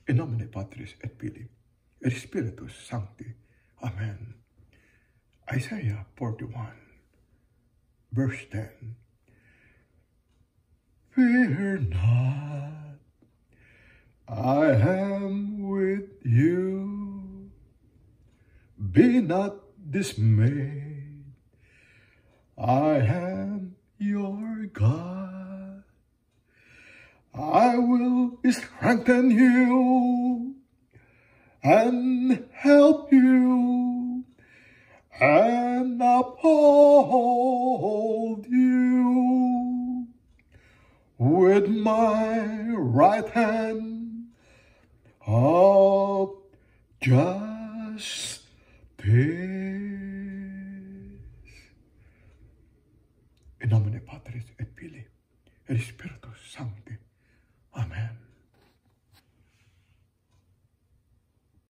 In nomine Patris et Filii et Spiritus Sancti. Amen. Isaiah 41, verse 10. Fear not, I am with you. Be not dismayed, I am your God. I will strengthen you and help you and uphold you with my right hand of justice. In nomine Patris et Filii et Spiritus Sancti. Amen.